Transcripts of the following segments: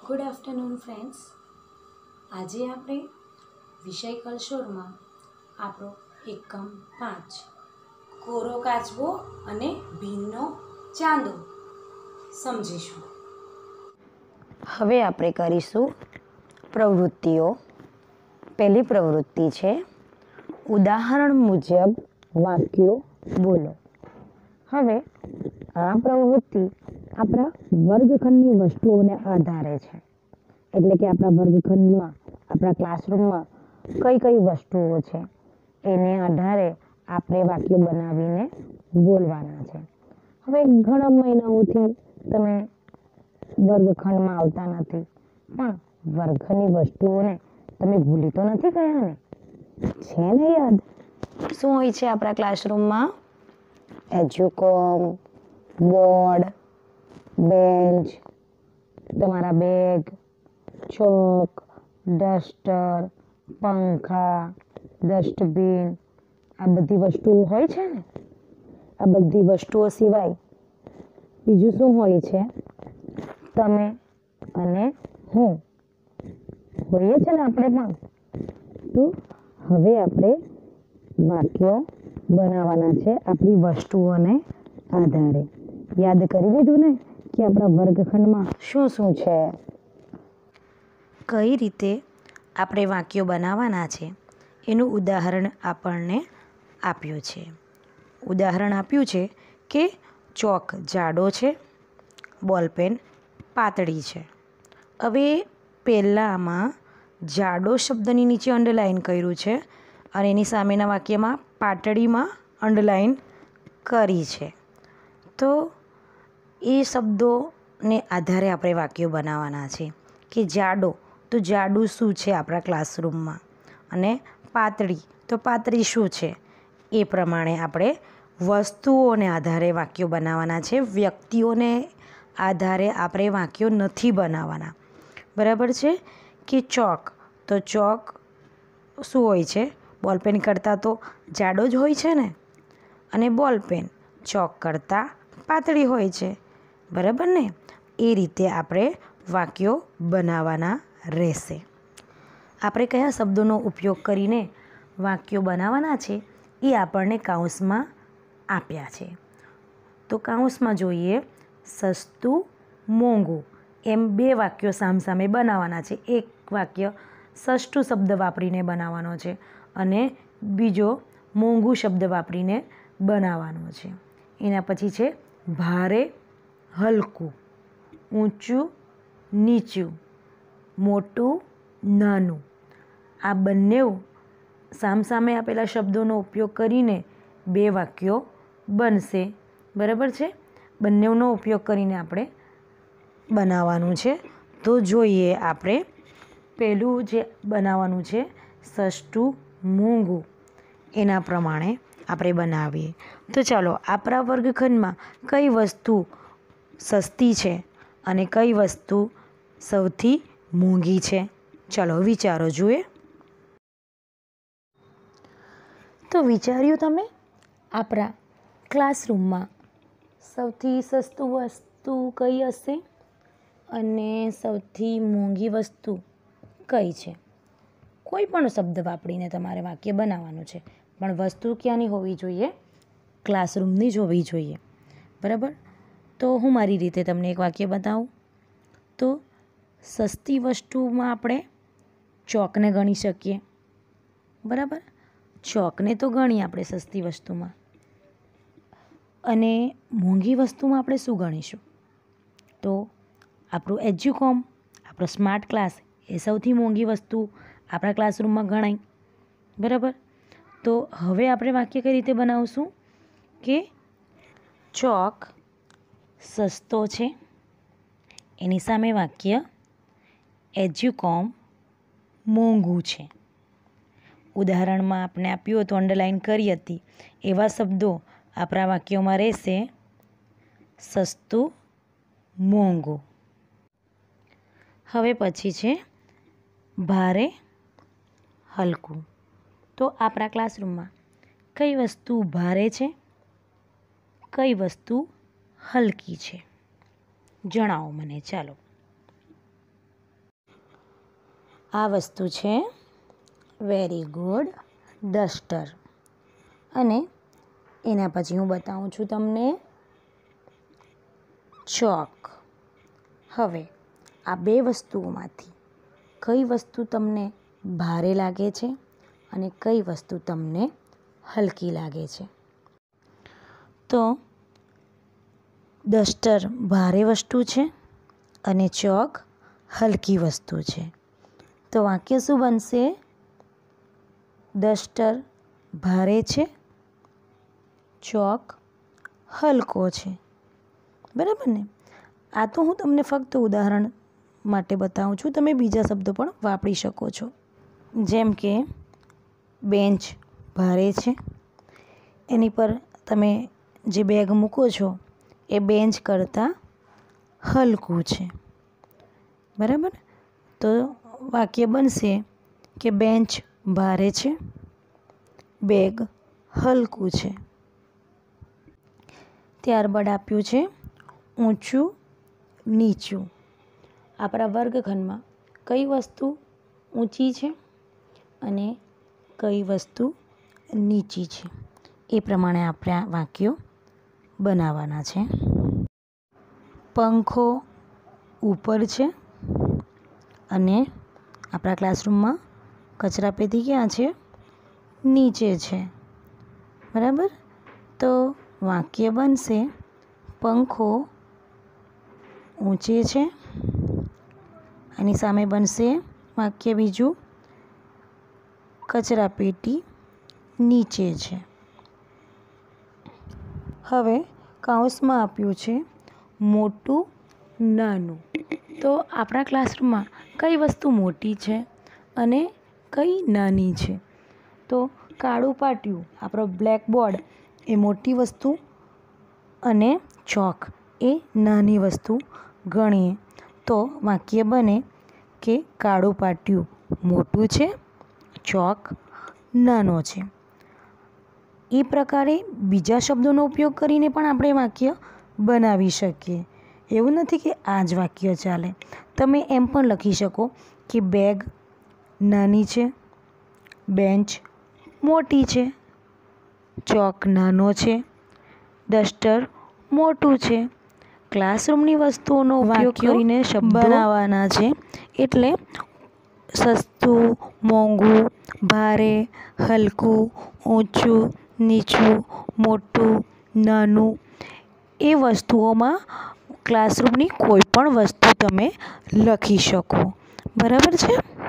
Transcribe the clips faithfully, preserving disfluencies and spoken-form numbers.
Good afternoon friends. આજે આપણે વિષય કલશોરમાં આપણો એકમ પાંચ કોરો કાચબો અને ભીમનો ચાંદો સમજીશું. હવે આપણે કરીશું પ્રવૃત્તિઓ. પહેલી પ્રવૃત્તિ છે ઉદાહરણ મુજબ વાક્યો બોલો. હવે આ પ્રવૃત્તિ આપણા વર્ગખંડની વસ્તુઓને આધારે છે. એટલે કે આપણા વર્ગખંડમાં આપણા ક્લાસરૂમમાં કઈ કઈ વસ્તુઓ છે એને આધારે આપણે વાક્યો બનાવીને બોલવાના છે. હવે ઘણા મહિનાઓથી તમે વર્ગખંડમાં આવતા નથી, પણ વર્ગખંડની વસ્તુઓને તમે ભૂલી તો નથી ગયા ને? છે ને યાદ? શું હોય છે આપણા ક્લાસરૂમમાં? એજ્યુકોમ, બોર્ડ, બેન્ચ, તમારા બેગ, ચોક, ડસ્ટર, પંખા, ડસ્ટબિન, આ બધી વસ્તુઓ હોય છે ને? આ બધી વસ્તુઓ સિવાય બીજું શું હોય છે? તમે અને હું હોઈએ છે ને આપણે પણ. તો હવે આપણે વાક્યો બનાવવાના છે આપણી વસ્તુઓને આધારે. યાદ કરી લીધું ને કે આપણા વર્ગખંડમાં શું શું છે? કઈ રીતે આપણે વાક્યો બનાવવાના છે એનું ઉદાહરણ આપણને આપ્યું છે. ઉદાહરણ આપ્યું છે કે ચોક જાડો છે, બોલપેન પાતળી છે. હવે પહેલાંમાં જાડો શબ્દની નીચે અંડરલાઇન કર્યું છે અને એની સામેના વાક્યમાં પાતળીમાં અંડરલાઇન કરી છે. તો એ શબ્દોને આધારે આપણે વાક્યો બનાવવાના છે કે જાડો તો જાડું શું છે આપણા ક્લાસરૂમમાં, અને પાતળી તો પાતળી શું છે. એ પ્રમાણે આપણે વસ્તુઓને આધારે વાક્યો બનાવવાના છે. વ્યક્તિઓને આધારે આપણે વાક્યો નથી બનાવવાના. બરાબર છે? કે ચોક તો ચોક શું હોય છે? બોલપેન કરતાં તો જાડો જ હોય છે ને, અને બોલપેન ચોક કરતાં પાતળી હોય છે. બરાબર ને? એ રીતે આપણે વાક્યો બનાવવાના રહેશે. આપણે કયા શબ્દોનો ઉપયોગ કરીને વાક્યો બનાવવાના છે એ આપણને કાઉન્સમાં આપ્યા છે. તો કાઉન્સમાં જોઈએ સસ્તું, મોંઘું, એમ બે વાક્યો સામસામે બનાવવાના છે. એક વાક્ય સસ્તું શબ્દ વાપરીને બનાવવાનો છે અને બીજો મોંઘું શબ્દ વાપરીને બનાવવાનો છે. એના પછી છે ભારે, હલકું, ઊંચું, નીચું, મોટું, નાનું. આ બંને સામસામે આપેલા શબ્દોનો ઉપયોગ કરીને બે વાક્યો બનશે. બરાબર છે? બંનેનો ઉપયોગ કરીને આપણે બનાવવાનું છે. તો જોઈએ આપણે પહેલું જે બનાવવાનું છે સસ્તું, મોંઘું, એના પ્રમાણે આપણે બનાવીએ. તો ચાલો આપણા વર્ગખંડમાં કઈ વસ્તુ સસ્તી છે અને કઈ વસ્તુ સૌથી મોંઘી છે? ચાલો વિચારો જોઈએ. તો વિચાર્યું તમે? આપણા ક્લાસરૂમમાં સૌથી સસ્તું વસ્તુ કઈ હશે અને સૌથી મોંઘી વસ્તુ કઈ છે? કોઈ પણ શબ્દ વાપરીને તમારે વાક્ય બનાવવાનું છે, પણ વસ્તુ ક્યાંની હોવી જોઈએ? ક્લાસરૂમની જ હોવી જોઈએ. બરાબર? તો હું મારી રીતે તમને એક વાક્ય બતાવું. તો સસ્તી વસ્તુમાં આપણે ચોકને ગણી શકીએ. બરાબર? ચોકને તો ગણીએ આપણે સસ્તી વસ્તુમાં. અને મોંઘી વસ્તુમાં આપણે શું ગણીશું? તો આપણું એજ્યુકોમ, આપણો સ્માર્ટ ક્લાસ એ સૌથી મોંઘી વસ્તુ આપણા ક્લાસરૂમમાં ગણાય. બરાબર? તો હવે આપણે વાક્ય કઈ રીતે બનાવશું કે ચોક સસ્તો છે, એની સામે વાક્ય એજ્યુકોમ મોંઘું છે. ઉદાહરણમાં આપણે આપ્યું હતું, અંડરલાઇન કરી હતી, એવા શબ્દો આપણા વાક્યોમાં રહેશે સસ્તું, મોંઘું. હવે પછી છે ભારે, હલકું. તો આપણા ક્લાસરૂમમાં કઈ વસ્તુ ભારે છે, કઈ વસ્તુ હલકી છે? જણાવો મને. ચાલો આ વસ્તુ છે વેરી ગુડ ડસ્ટર. અને એના પછી હું બતાવું છું તમને ચોક. હવે આ બે વસ્તુઓમાંથી કઈ વસ્તુ તમને ભારે લાગે છે અને કઈ વસ્તુ તમને હલકી લાગે છે? તો ડસ્ટર ભારે વસ્તુ છે અને ચોક હલકી વસ્તુ છે. તો વાક્ય શું બનશે? ડસ્ટર ભારે છે, ચોક હલકો છે. બરાબર ને? આ તો હું તમને ફક્ત ઉદાહરણ માટે બતાવું છું. તમે બીજા શબ્દો પણ વાપરી શકો છો. જેમ કે બેન્ચ ભારે છે, એની પર તમે જે બેગ મૂકો છો એ બેન્ચ કરતાં હલકું છે. બરાબર? તો વાક્ય બનશે કે બેન્ચ ભારે છે, બેગ હલકું છે. ત્યારબાદ આપ્યું છે ઊંચું નીચું. આપણા વર્ગખંડમાં કઈ વસ્તુ ઊંચી છે અને કઈ વસ્તુ નીચી છે એ પ્રમાણે આપણે આ વાક્યો બનાવવાના છે. પંખો ઉપર છે અને આપણા ક્લાસરૂમમાં કચરાપેટી ક્યાં છે? નીચે છે. બરાબર? તો વાક્ય બનશે પંખો ઊંચે છે. આની સામે બનશે વાક્ય બીજું કચરાપેટી નીચે છે. હવે કૌંસમાં આપ્યું છે મોટું નાનું. તો આપણા ક્લાસરૂમમાં કઈ વસ્તુ મોટી છે અને કઈ નાની છે? તો કાળું પાટિયું, આપણો બ્લેકબોર્ડ એ મોટી વસ્તુ અને ચોક એ નાની વસ્તુ ગણીએ તો વાક્ય બને કે કાળું પાટિયું મોટું છે, ચોક નાનો છે. એ પ્રકારે બીજા શબ્દોનો ઉપયોગ કરીને પણ આપણે વાક્ય બનાવી શકીએ. એવું નથી કે આ જ વાક્ય ચાલે. તમે એમ પણ લખી શકો કે બેગ નાની છે, બેન્ચ મોટી છે, ચોક નાનો છે, ડસ્ટર મોટું છે. ક્લાસરૂમની વસ્તુઓનો ઉપયોગ કરીને શબ્દો બનાવવાના છે. એટલે સસ્તું, મોંઘું, ભારે, હલકું, ઊંચું, નીચું, મોટું, નાનું એ વસ્તુઓમાં ક્લાસરૂમની કોઈ પણ વસ્તુ તમે લખી શકો. બરાબર છે?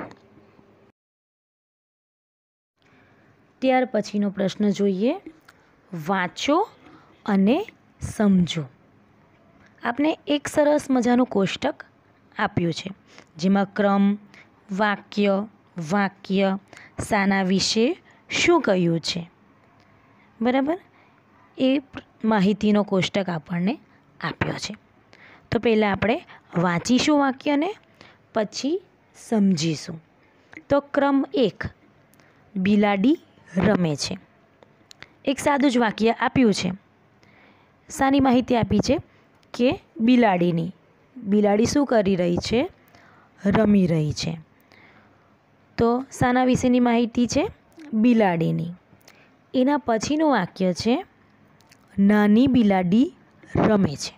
ત્યાર પછીનો પ્રશ્ન જોઈએ. વાંચો અને સમજો. આપણે એક સરસ મજાનું કોષ્ટક આપ્યું છે જેમાં ક્રમ, વાક્ય, વાક્ય, શાના વિશે શું કહ્યું છે. બરાબર? એ માહિતીનો કોષ્ટક આપણને આપ્યો છે. તો પહેલાં આપણે વાંચીશું વાક્યને, પછી સમજીશું. તો ક્રમ એક, બિલાડી રમે છે. એક સાદું જ વાક્ય આપ્યું છે. શાની માહિતી આપી છે? કે બિલાડીની. બિલાડી શું કરી રહી છે? રમી રહી છે. તો શાના વિશેની માહિતી છે? બિલાડીની. એના પછીનું વાક્ય છે નાની બિલાડી રમે છે.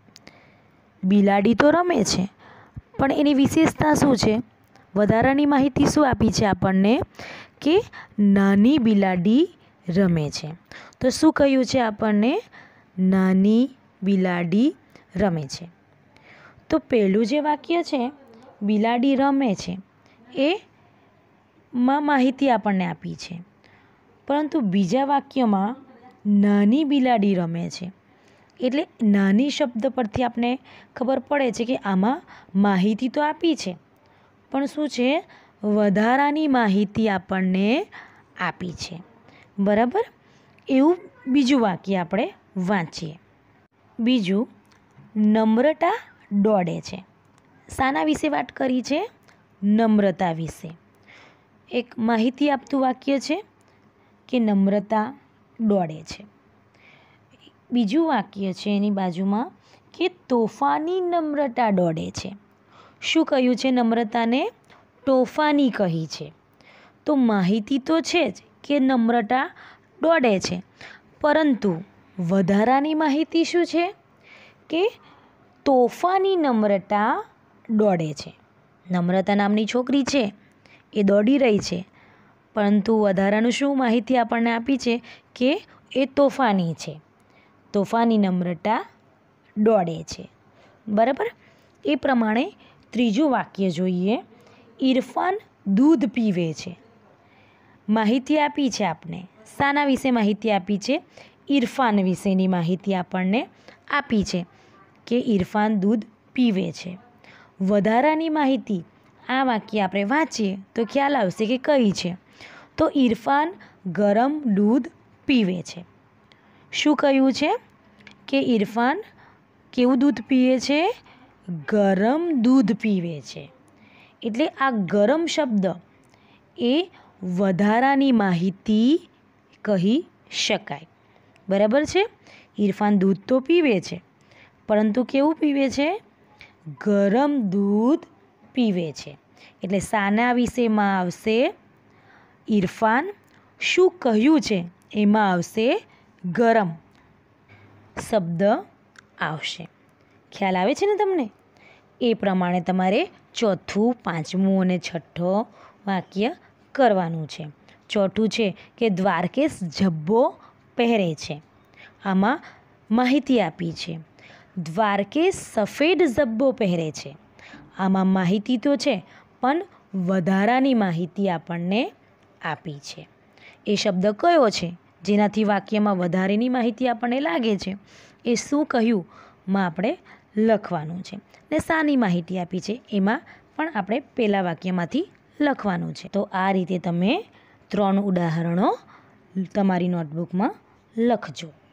બિલાડી તો રમે છે પણ એની વિશેષતા શું છે? વધારાની માહિતી શું આપી છે આપણને? કે નાની બિલાડી રમે છે. તો શું કહ્યું છે આપણને? નાની બિલાડી રમે છે. તો પહેલું જે વાક્ય છે બિલાડી રમે છે એ માં માહિતી આપણને આપી છે, પરંતુ બીજા વાક્યમાં નાની બિલાડી રમે છે. એટલે નાની શબ્દ પરથી આપણે ખબર પડે છે કે આમાં માહિતી તો આપી છે પણ શું છે? વધારાની માહિતી આપણને આપી છે. બરાબર? એવું બીજું વાક્ય આપણે વાંચીએ. બીજું, નમ્રતા દોડે છે. શાના વિશે વાત કરી છે? નમ્રતા વિશે. એક માહિતી આપતું વાક્ય છે કે નમ્રતા દોડે છે. બીજું વાક્ય છે એની બાજુમાં કે તોફાની નમ્રતા દોડે છે. શું કહ્યું છે નમ્રતાને? તોફાની કહી છે. તો માહિતી તો છે જ કે નમ્રતા દોડે છે, પરંતુ વધારાની માહિતી શું છે કે તોફાની નમ્રતા દોડે છે. નમ્રતા નામની છોકરી છે એ દોડી રહી છે, પરંતુ વધારાનું શું માહિતી આપણને આપી છે કે એ તોફાની છે. તોફાની નમ્રતા દોડે છે. બરાબર. એ પ્રમાણે ત્રીજું વાક્ય જોઈએ. ઇરફાન દૂધ પીવે છે. માહિતી આપી છે આપને. શાના વિશે માહિતી આપી છે? ઇરફાન વિશેની માહિતી આપણને આપી છે કે ઇરફાન દૂધ પીવે છે. વધારાની માહિતી આ વાક્ય આપણે વાંચીએ તો ખ્યાલ આવશે કે કઈ છે. તો ઇરફાન ગરમ દૂધ પીવે છે. શું કહ્યું છે કે ઇરફાન કેવું દૂધ પીવે છે? ગરમ દૂધ પીવે છે. એટલે આ ગરમ શબ્દ એ વધારાની માહિતી કહી શકાય. બરાબર છે. ઇરફાન દૂધ તો પીવે છે, પરંતુ કેવું પીવે છે? ગરમ દૂધ પીવે છે. એટલે શાના વિશેમાં આવશે? ઇરફાન શું કહ્યું છે એમાં આવશે ગરમ શબ્દ આવશે. ખ્યાલ આવે છે ને તમને? એ પ્રમાણે તમારે ચોથું, પાંચમું અને છઠ્ઠો વાક્ય કરવાનું છે. ચોથું છે કે દ્વારકેશ ઝભ્ભો પહેરે છે. આમાં માહિતી આપી છે. દ્વારકેશ સફેદ ઝભ્ભો પહેરે છે. આમાં માહિતી તો છે, પણ વધારાની માહિતી આપણને આપી છે. એ શબ્દ કયો છે જેનાથી વાક્યમાં વધારેની માહિતી આપણને લાગે છે? એ શું કહ્યું માં આપણે લખવાનું છે. ને શાની માહિતી આપી છે એમાં પણ આપણે પહેલા વાક્યમાંથી લખવાનું છે. તો આ રીતે તમે ત્રણ ઉદાહરણો તમારી નોટબુકમાં લખજો.